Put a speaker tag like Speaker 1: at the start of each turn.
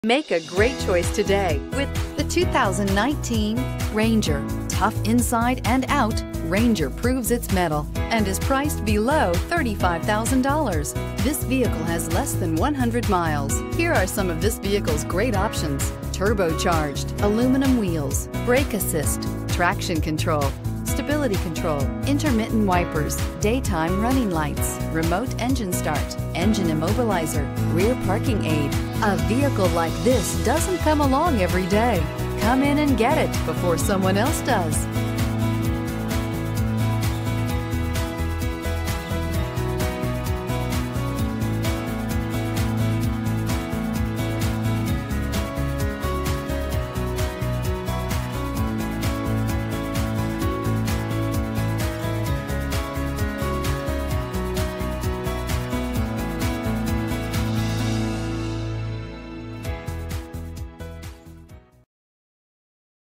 Speaker 1: Make a great choice today with the 2019 Ranger. Tough inside and out, Ranger proves its mettle and is priced below $35,000. This vehicle has less than 100 miles. Here are some of this vehicle's great options: turbocharged, aluminum wheels, brake assist, traction control, stability control, intermittent wipers, daytime running lights, remote engine start, engine immobilizer, rear parking aid. A vehicle like this doesn't come along every day. Come in and get it before someone else does.